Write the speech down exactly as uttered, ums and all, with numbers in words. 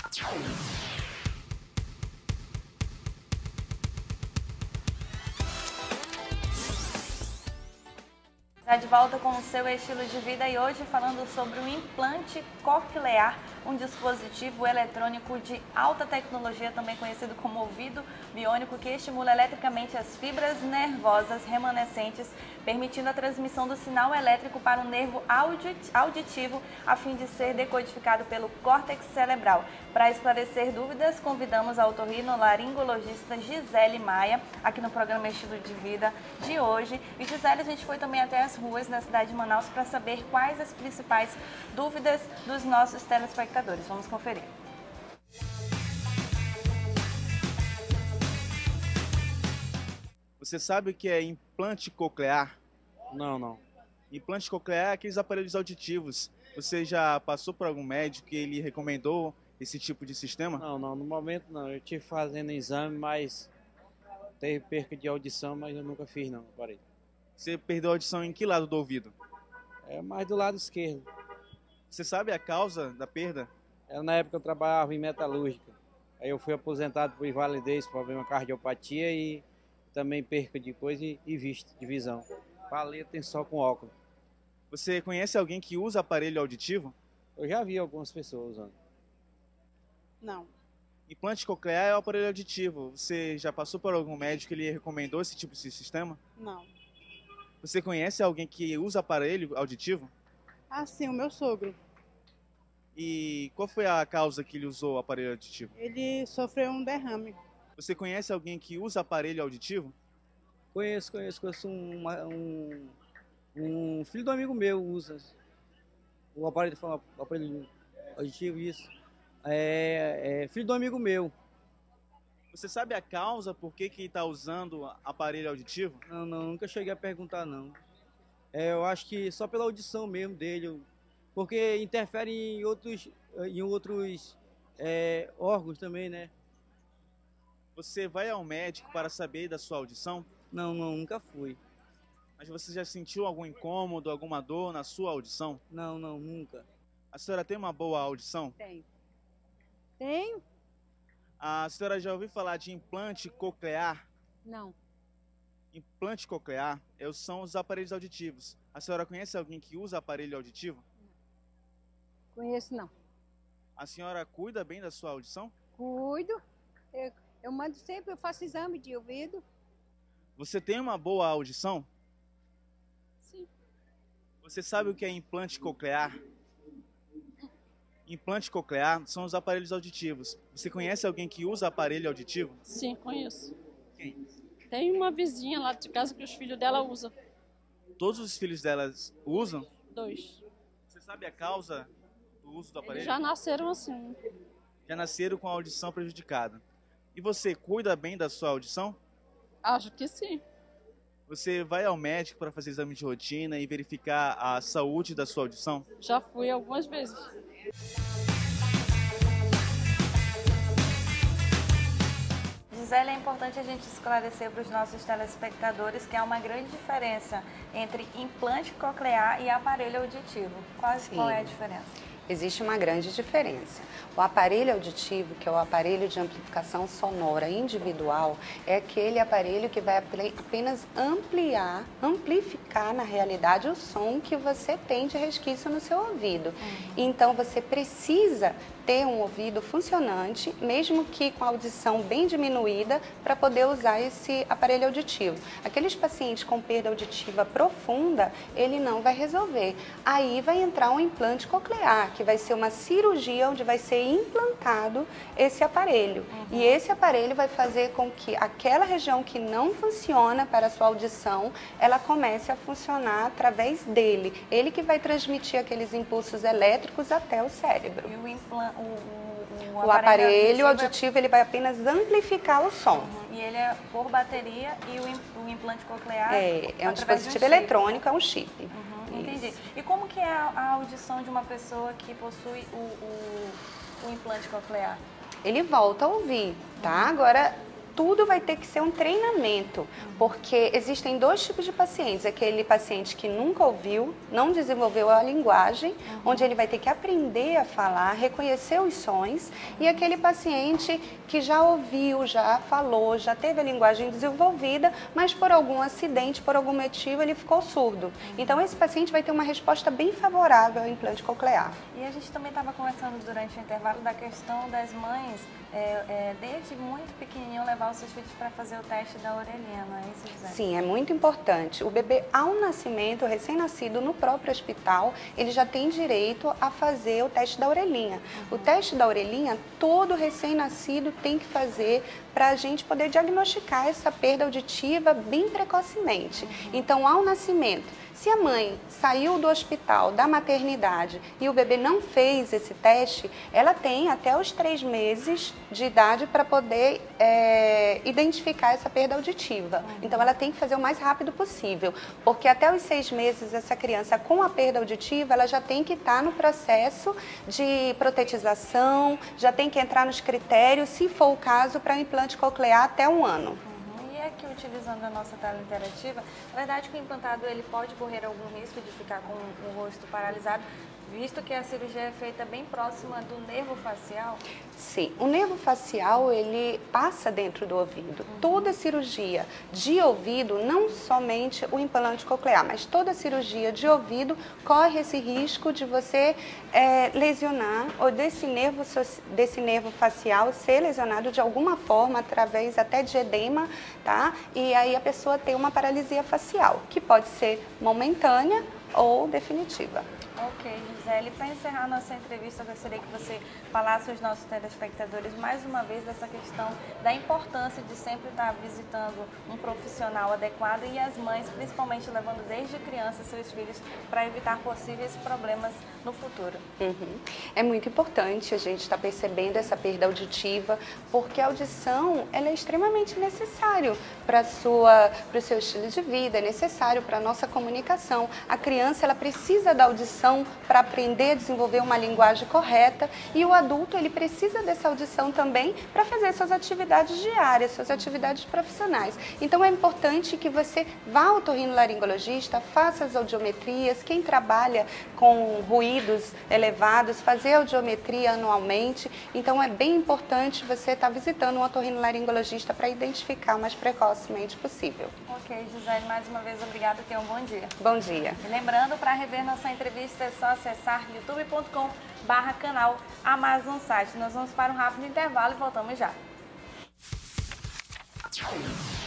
Está de volta com o seu estilo de vida e hoje falando sobre o implante coclear, um dispositivo eletrônico de alta tecnologia, também conhecido como ouvido biônico, que estimula eletricamente as fibras nervosas remanescentes, permitindo a transmissão do sinal elétrico para o nervo auditivo, a fim de ser decodificado pelo córtex cerebral. Para esclarecer dúvidas, convidamos a otorrinolaringologista Gisele Maia, aqui no programa Estilo de Vida de hoje. E Gisele, a gente foi também até as ruas na cidade de Manaus para saber quais as principais dúvidas dos nossos telespectadores. Vamos conferir. Você sabe o que é implante coclear? Não, não. Implante coclear é aqueles aparelhos auditivos. Você já passou por algum médico que ele recomendou esse tipo de sistema? Não, não, no momento não. Eu estive fazendo exame, mas teve perca de audição, mas eu nunca fiz não, parei. Você perdeu a audição em que lado do ouvido? É mais do lado esquerdo. Você sabe a causa da perda? Era na época que eu trabalhava em metalúrgica. Aí eu fui aposentado por invalidez, problema cardiopatia e também perca de coisa e, e vista, de visão. Paleta tem só com óculos. Você conhece alguém que usa aparelho auditivo? Eu já vi algumas pessoas usando. Não. Implante coclear é o aparelho auditivo. Você já passou por algum médico que ele recomendou esse tipo de sistema? Não. Você conhece alguém que usa aparelho auditivo? Ah, sim, o meu sogro. E qual foi a causa que ele usou o aparelho auditivo? Ele sofreu um derrame. Você conhece alguém que usa aparelho auditivo? Conheço, conheço, conheço um, um, um filho do amigo meu usa o aparelho, o aparelho auditivo, isso. É, é filho do amigo meu. Você sabe a causa por que que está usando aparelho auditivo? Não, não, nunca cheguei a perguntar, não. É, eu acho que só pela audição mesmo dele, porque interfere em outros, em outros é, órgãos também, né? Você vai ao médico para saber da sua audição? Não, não, nunca fui. Mas você já sentiu algum incômodo, alguma dor na sua audição? Não, não, nunca. A senhora tem uma boa audição? Tenho. Tenho? A senhora já ouviu falar de implante coclear? Não. Implante coclear é- são os aparelhos auditivos. A senhora conhece alguém que usa aparelho auditivo? Conheço não. A senhora cuida bem da sua audição? Cuido. Eu, eu mando sempre, eu faço exame de ouvido. Você tem uma boa audição? Sim. Você sabe o que é implante coclear? Implante coclear são os aparelhos auditivos. Você conhece alguém que usa aparelho auditivo? Sim, conheço. Quem? Tem uma vizinha lá de casa que os filhos dela usam. Todos os filhos delas usam? Dois. Você sabe a causa do uso do Eles aparelho? já nasceram assim. Já nasceram com a audição prejudicada. E você cuida bem da sua audição? Acho que sim. Você vai ao médico para fazer exame de rotina e verificar a saúde da sua audição? Já fui algumas vezes. Gisele, é importante a gente esclarecer para os nossos telespectadores que há uma grande diferença entre implante coclear e aparelho auditivo. Qual, qual é a diferença? Existe uma grande diferença. O aparelho auditivo, que é o aparelho de amplificação sonora individual, é aquele aparelho que vai apenas ampliar, amplificar na realidade o som que você tem de resquício no seu ouvido. Uhum. Então você precisa ter um ouvido funcionante, mesmo que com a audição bem diminuída, para poder usar esse aparelho auditivo. Aqueles pacientes com perda auditiva profunda, ele não vai resolver. Aí vai entrar um implante coclear, que vai ser uma cirurgia onde vai ser implantado esse aparelho. Uhum. E esse aparelho vai fazer com que aquela região que não funciona para a sua audição, ela comece a funcionar através dele. Ele que vai transmitir aqueles impulsos elétricos até o cérebro. E o implante... O, o, o aparelho, aparelho auditivo, ele vai apenas amplificar o som. Uhum. E ele é por bateria e o, o implante coclear é, é um dispositivo um eletrônico, é um chip. Uhum, entendi. E como que é a, a audição de uma pessoa que possui o, o, o implante coclear? Ele volta a ouvir, tá? Agora, tudo vai ter que ser um treinamento, porque existem dois tipos de pacientes. Aquele paciente que nunca ouviu, não desenvolveu a linguagem, onde ele vai ter que aprender a falar, reconhecer os sons, e aquele paciente que já ouviu, já falou, já teve a linguagem desenvolvida, mas por algum acidente, por algum motivo, ele ficou surdo. Então, esse paciente vai ter uma resposta bem favorável ao implante coclear. E a gente também estava conversando durante o intervalo da questão das mães, é, é, desde muito pequenininho, levar os seus filhos para fazer o teste da orelhinha, não é isso, Gisele? Sim, é muito importante. O bebê, ao nascimento, o recém-nascido, no próprio hospital, ele já tem direito a fazer o teste da orelhinha. Uhum. O teste da orelhinha, todo recém-nascido tem que fazer para a gente poder diagnosticar essa perda auditiva bem precocemente. Uhum. Então, ao nascimento, se a mãe saiu do hospital, da maternidade, e o bebê não fez esse teste, ela tem até os três meses de idade para poder é, identificar essa perda auditiva. Uhum. Então, ela tem que fazer o mais rápido possível, porque até os seis meses, essa criança com a perda auditiva, ela já tem que estar no processo de protetização, já tem que entrar nos critérios, se for o caso, para o implante coclear até um ano. Aqui, utilizando a nossa tela interativa, na verdade que o implantado ele pode correr algum risco de ficar com o rosto paralisado, visto que a cirurgia é feita bem próxima do nervo facial? Sim, o nervo facial ele passa dentro do ouvido. Uhum. Toda cirurgia de ouvido, não somente o implante coclear, mas toda cirurgia de ouvido corre esse risco de você é, lesionar ou desse nervo, desse nervo facial ser lesionado de alguma forma, através até de edema, tá? E aí a pessoa tem uma paralisia facial, que pode ser momentânea ou definitiva. Ok, Gisele, para encerrar nossa entrevista, eu gostaria que você falasse aos nossos telespectadores mais uma vez dessa questão da importância de sempre estar visitando um profissional adequado e as mães, principalmente levando desde criança seus filhos para evitar possíveis problemas no futuro. Uhum. É muito importante a gente estar percebendo essa perda auditiva, porque a audição ela é extremamente necessário para o seu estilo de vida, é necessário para a nossa comunicação. A criança ela precisa da audição para aprender a desenvolver uma linguagem correta e o adulto ele precisa dessa audição também para fazer suas atividades diárias, suas atividades profissionais. Então é importante que você vá ao otorrinolaringologista, faça as audiometrias, quem trabalha com ruídos elevados, fazer audiometria anualmente. Então é bem importante você estar visitando um otorrinolaringologista para identificar o mais precocemente possível. Ok, Gisele, mais uma vez obrigada, tenha um bom dia. Bom dia. E lembrando, para rever nossa entrevista é só acessar youtube ponto com barra canal Amazon Site. Nós vamos para um rápido intervalo e voltamos já.